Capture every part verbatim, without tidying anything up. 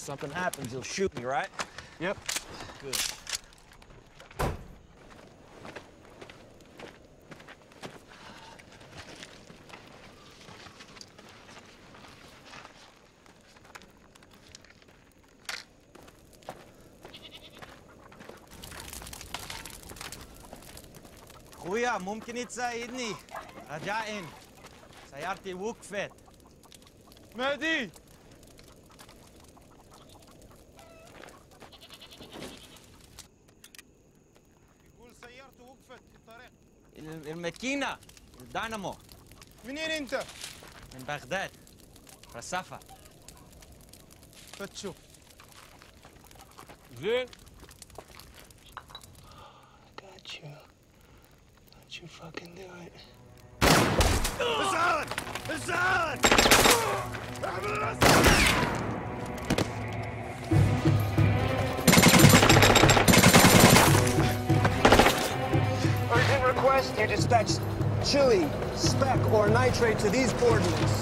something happens, you'll shoot me, right? Yep. Good. خويا ممكن تساعدني؟ رجاء سيارتي وقفت. مهدي يقول سيارته وقفت في الطريق. الماكينة الدينامو. منين انت؟ من بغداد رصافة. فتشوا. زين. Got you. Don't you fucking do it. اسعد! اسعد! Urgent request, you dispatch chili, spec, or nitrate to these coordinates.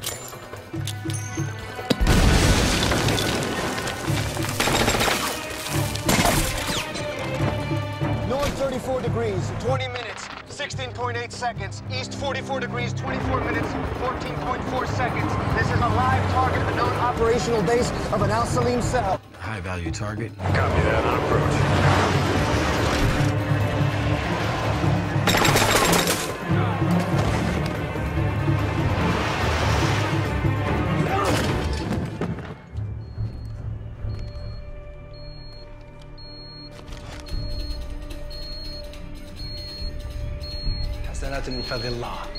North thirty-four degrees, twenty minutes, sixteen point eight seconds. East forty-four degrees, twenty-four minutes, fourteen point four seconds. This is a live target of a known operational base of an Al Salim cell. High-value target. Copy that on approach. حسنات من فضل الله.